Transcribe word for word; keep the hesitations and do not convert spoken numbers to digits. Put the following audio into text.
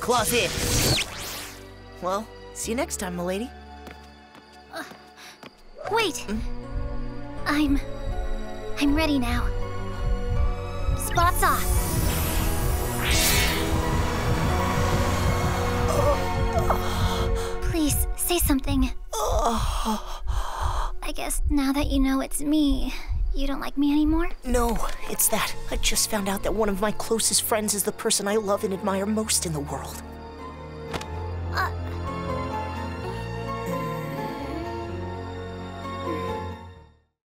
closet. Well, see you next time, milady. Uh, wait. Mm? I'm... I'm ready now. Spots off. Please, say something. I guess now that you know it's me, you don't like me anymore? No, it's that I just found out that one of my closest friends is the person I love and admire most in the world.